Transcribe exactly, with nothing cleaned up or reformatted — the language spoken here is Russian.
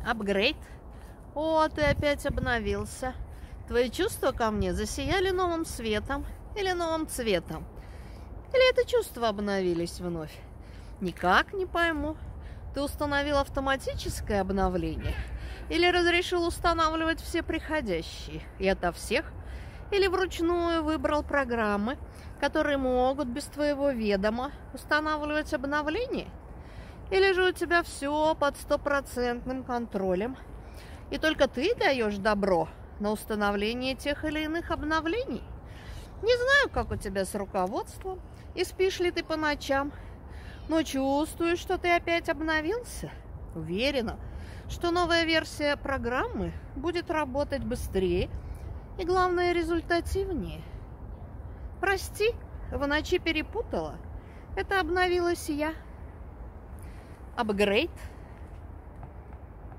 Апгрейд. О, ты опять обновился. Твои чувства ко мне засияли новым светом или новым цветом? Или это чувства обновились вновь? Никак не пойму. Ты установил автоматическое обновление? Или разрешил устанавливать все приходящие? И ото всех? Или вручную выбрал программы, которые могут без твоего ведома устанавливать обновления? Или же у тебя все под стопроцентным контролем, и только ты даешь добро на установление тех или иных обновлений? Не знаю, как у тебя с руководством, и спишь ли ты по ночам, но чувствую, что ты опять обновился. Уверена, что новая версия программы будет работать быстрее и, главное, результативнее. Прости, в ночи перепутала. Это обновилась я. Апгрейд.